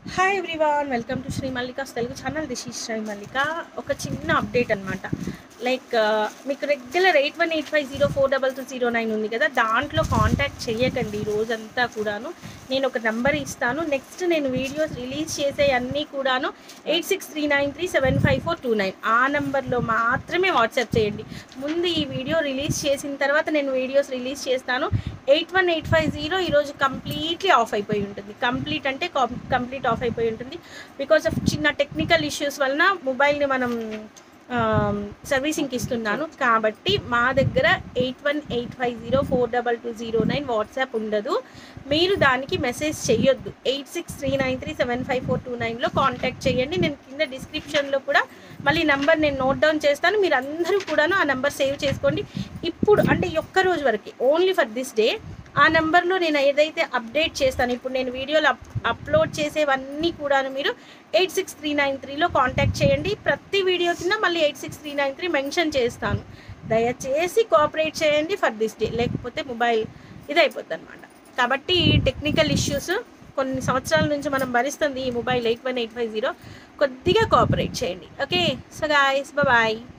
Hi everyone, welcome to Sri Mallika's Telugu channel. This is Sri Mallika. ఒక చిన్న update అనమాట. మీకు రెగ్యులర్ 8185042209 ఉంది కదా, దాంట్లో కాంటాక్ట్ చేయకండి రోజంతా కూడాను. నేను ఒక నెంబర్ ఇస్తాను. నెక్స్ట్ నేను వీడియోస్ రిలీజ్ చేసే అన్నీ కూడాను 8639375429 ఆ నెంబర్లో మాత్రమే వాట్సాప్ చేయండి. ముందు ఈ వీడియో రిలీజ్ చేసిన తర్వాత నేను వీడియోస్ రిలీజ్ చేస్తాను. 81850 ఈరోజు కంప్లీట్లీ ఆఫ్ అయిపోయి ఉంటుంది. కంప్లీట్ అంటే కంప్లీట్ ఆఫ్ అయిపోయి ఉంటుంది. బికాస్ ఆఫ్ చిన్న టెక్నికల్ ఇష్యూస్ వలన మొబైల్ని మనం సర్వీసింగ్కి ఇస్తున్నాను కాబట్టి మా దగ్గర 8185042209 వాట్సాప్ ఉండదు. మీరు దానికి మెసేజ్ చేయొద్దు. 8639375429లో కాంటాక్ట్ చేయండి. నేను కింద డిస్క్రిప్షన్లో కూడా మళ్ళీ నెంబర్ నేను నోట్ డౌన్ చేస్తాను. మీరు అందరూ కూడాను ఆ నెంబర్ సేవ్ చేసుకోండి. ఇప్పుడు అంటే ఒక్క రోజు వరకు, ఓన్లీ ఫర్ దిస్ డే ఆ నెంబర్లో నేను ఏదైతే అప్డేట్ చేస్తాను, ఇప్పుడు నేను వీడియోలు అప్లోడ్ చేసేవన్నీ కూడాను మీరు 86393లో కాంటాక్ట్ చేయండి. ప్రతి వీడియో కింద మళ్ళీ 86393 మెన్షన్ చేస్తాను. దయచేసి కోఆపరేట్ చేయండి ఫర్ దిస్ డే, లేకపోతే మొబైల్ ఇదైపోద్ది అనమాట. కాబట్టి టెక్నికల్ ఇష్యూస్ కొన్ని సంవత్సరాల నుంచి మనం భరిస్తుంది ఈ మొబైల్ 81850. కొద్దిగా కోఆపరేట్ చేయండి. Okay, so guys, bye.